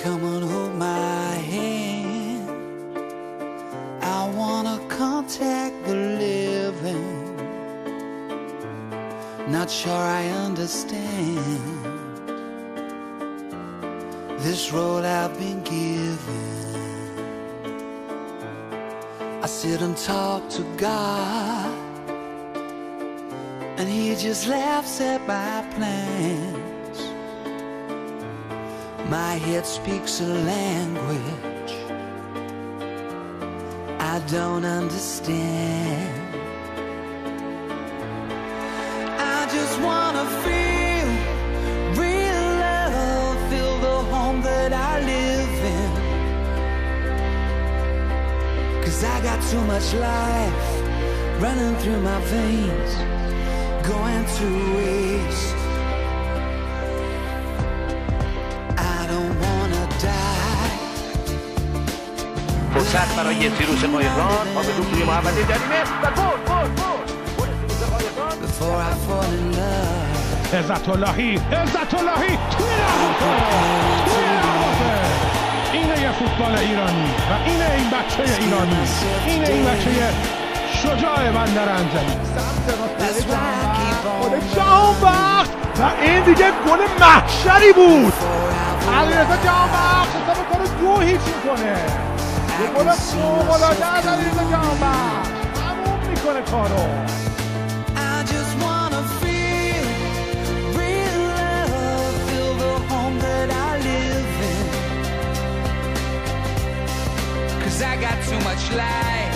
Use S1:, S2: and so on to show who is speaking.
S1: Come and hold my hand. I wanna contact the living. Not sure I understand this road I've been given. I sit and talk to God, and He just laughs at my plans. My head speaks a language I don't understand. I just wanna feel real love, feel the home that I live in. 'Cause I got too much life running through my veins, going to waste. I don't wanna die.
S2: فرصت برای فیروز قایقران با بدون توی محمد جریمه و گل
S1: Before I fall in love.
S3: عزت اللهی توی اینه یه فوتبال ایرانی و اینه این بچه ایرانی، اینه این بچه شجاع بندر انجلی سمت راست جهانبخش و این دیگه گل محشری بود. علیرضا جهانبخش حساب کنه 2-0 میکنه. یه گل فوق‌العاده از علیرضا جهانبخش تموم میکنه کارو.
S1: I got too much life